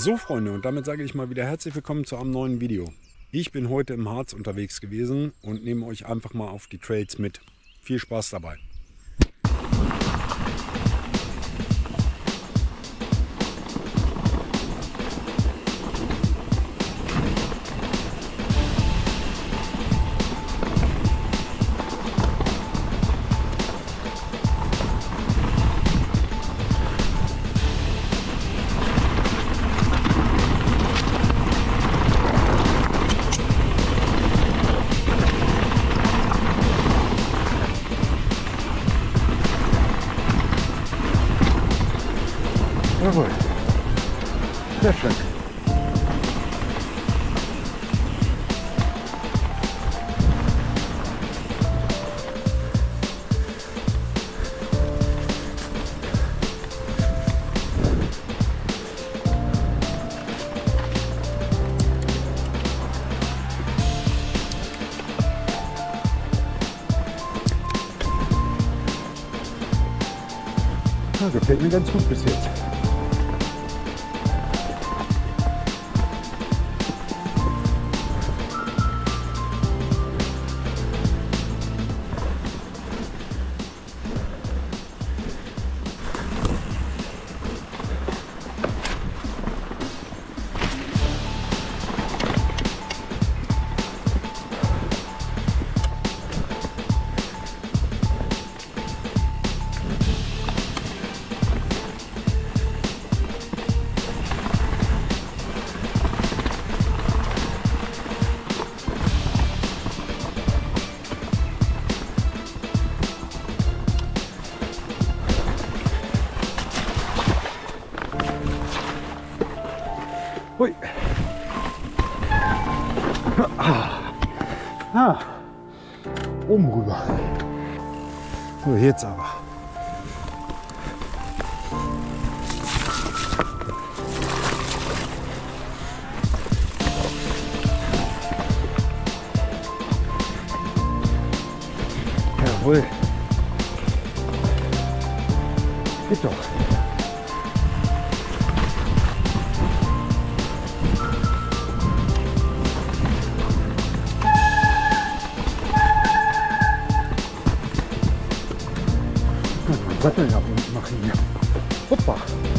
So Freunde, und damit sage ich mal wieder herzlich willkommen zu einem neuen Video. Ich bin heute im Harz unterwegs gewesen und nehme euch einfach mal auf die Trails mit. Viel Spaß dabei. Jawohl. Sehr schön. Ja, gefällt mir ganz gut bis jetzt. Hui. Oben rüber. So, jetzt aber. Jawohl. Geht doch. Sattel nach unten machen hier. Hoppa.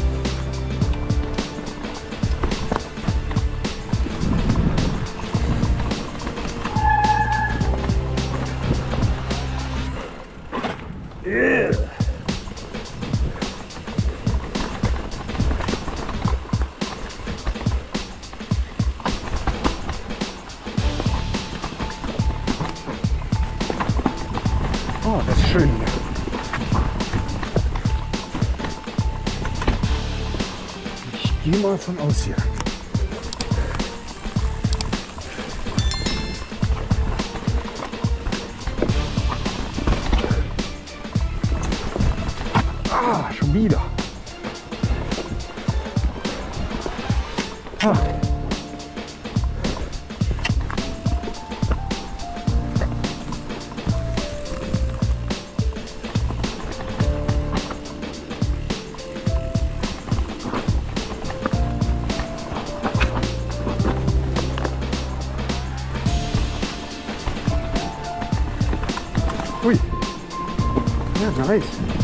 Oh, das ist schön hier. Ich gehe mal von aus hier. Ah, schon wieder. Ah. Ui. Ja, nice.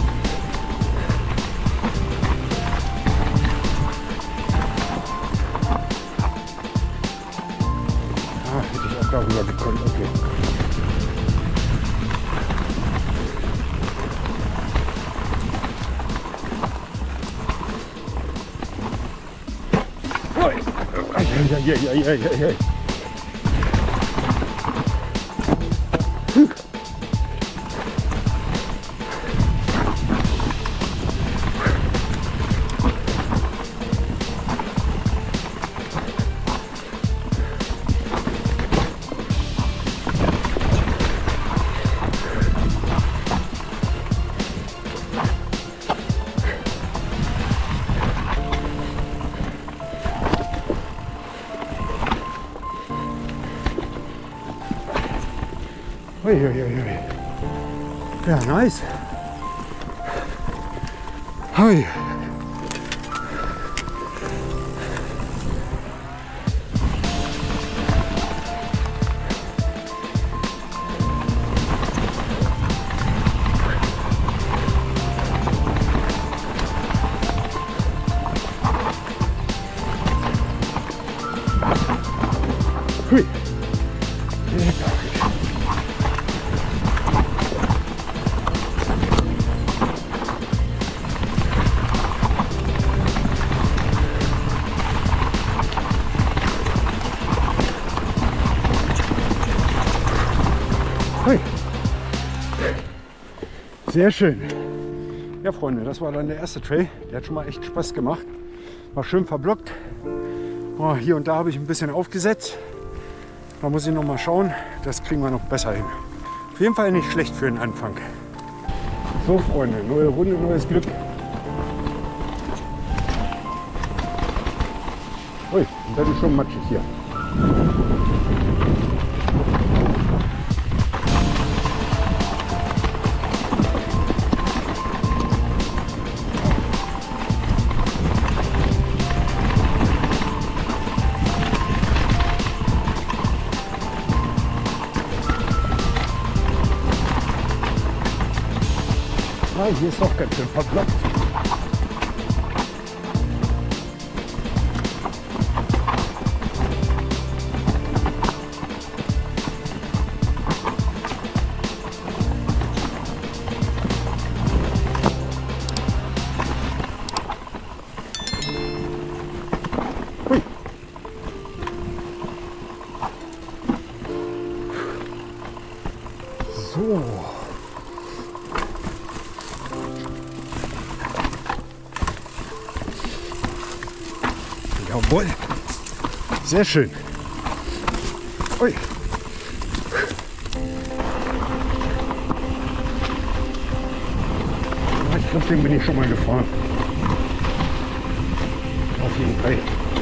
Ah, hätte ich auch darüber gekonnt, okay. Ui. Ei. Uiuiui. Ja, nice. Hui. Sehr schön. Ja, Freunde, das war dann der erste Trail. Der hat schon mal echt Spaß gemacht. War schön verblockt. Oh, hier und da habe ich ein bisschen aufgesetzt. Da muss ich noch mal schauen. Das kriegen wir noch besser hin. Auf jeden Fall nicht schlecht für den Anfang. So, Freunde, neue Runde, neues Glück. Ui, das ist schon matschig hier. Nein, hier ist doch ganz schön verblockt. Hui. So. Jawohl. Sehr schön. Ui. Ich glaube, den bin ich schon mal gefahren. Auf jeden Fall.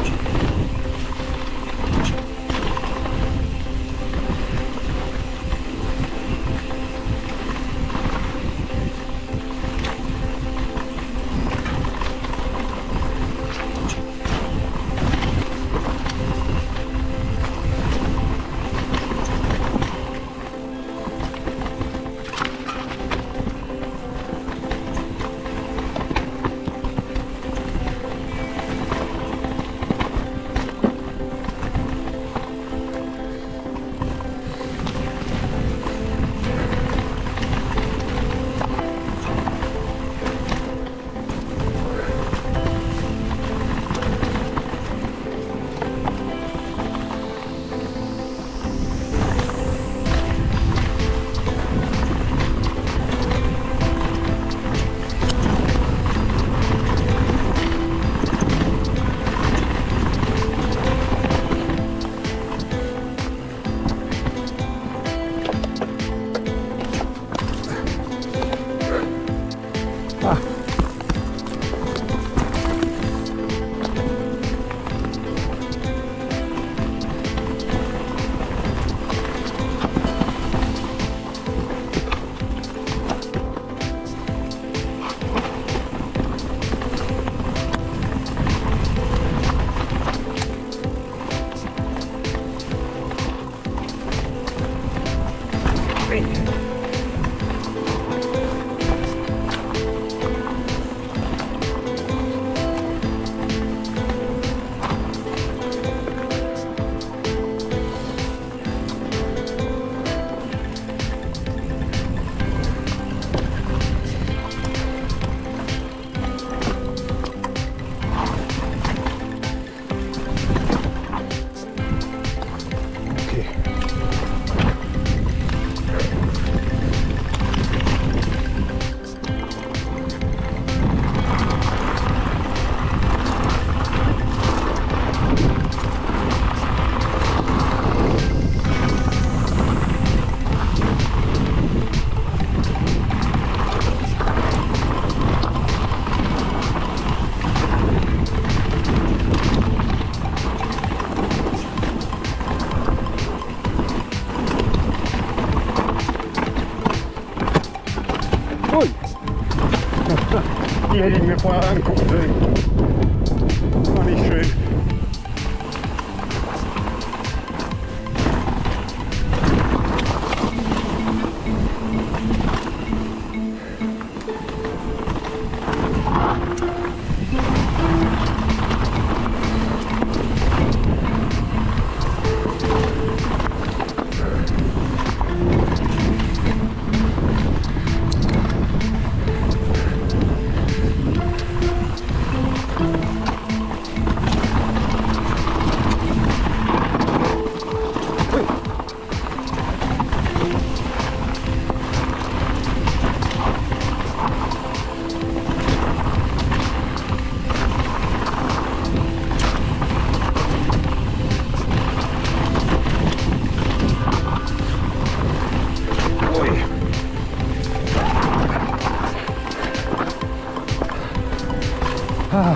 Die hätte ich mir vorher angucken sollen. War nicht schön. Ah.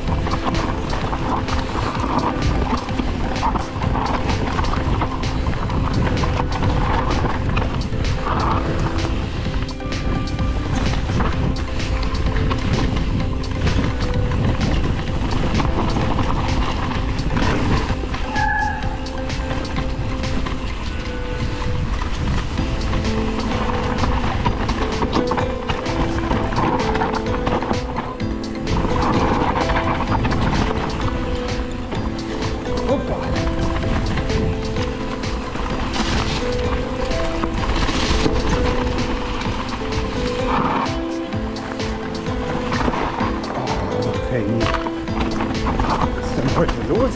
Was ist denn heute los?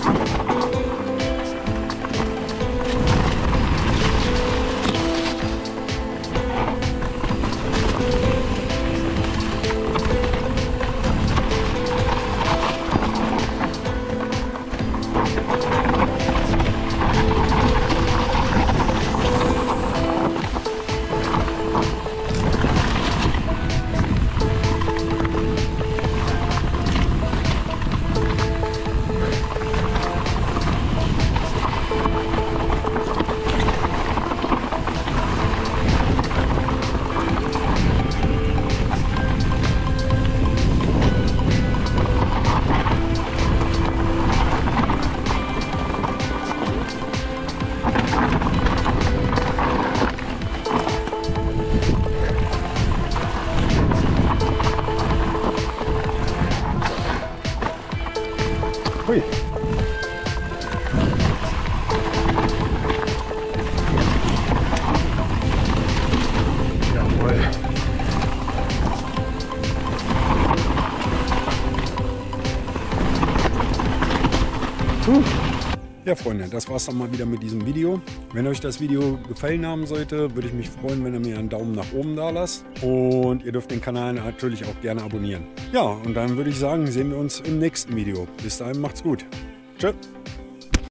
Hui. Jawohl. Ja, Freunde, das war's dann mal wieder mit diesem Video. Wenn euch das Video gefallen haben sollte, würde ich mich freuen, wenn ihr mir einen Daumen nach oben da lasst. Und ihr dürft den Kanal natürlich auch gerne abonnieren. Ja, und dann würde ich sagen, sehen wir uns im nächsten Video. Bis dahin, macht's gut. Tschö.